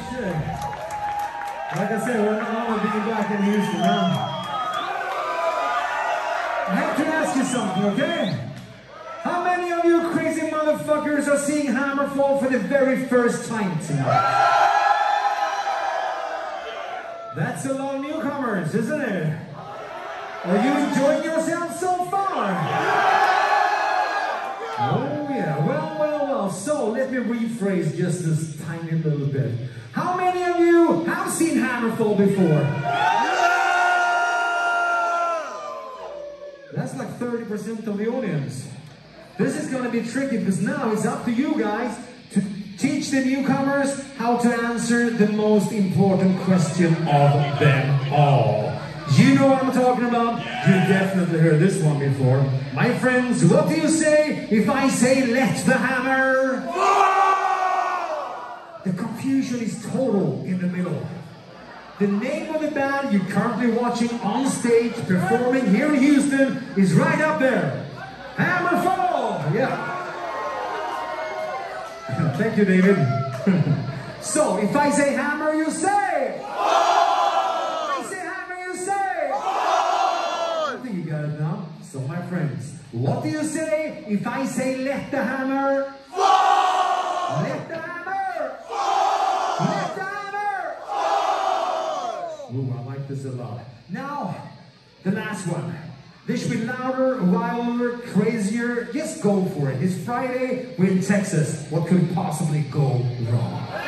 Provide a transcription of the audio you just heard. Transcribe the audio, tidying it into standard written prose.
shit. Like I said, we're not being back in Houston, huh? I have to ask you something, okay? How many of you crazy motherfuckers are seeing HammerFall for the very first time tonight? That's a lot of newcomers, isn't it? Are you enjoying yourself so far? Oh yeah, well, so let me rephrase just this tiny little bit. How many of you have seen HammerFall before? That's like 30% of the audience. This is going to be tricky because now it's up to you guys to teach the newcomers how to answer the most important question of them all. You know what I'm talking about? You definitely heard this one before. My friends, what do you say if I say let the hammer? The confusion is total in the middle. The name of the band you're currently watching on stage performing here in Houston is right up there. HammerFall! Yeah. Thank you, David. So, if I say hammer, you say? If I say hammer, you say? I think you got it now. So, my friends, what do you say if I say let the hammer? Let the hammer! Let the hammer! Ooh, I like this a lot. Now, the last one. This should be louder, wilder, crazier. Just go for it. It's Friday. We're in Texas. What could possibly go wrong?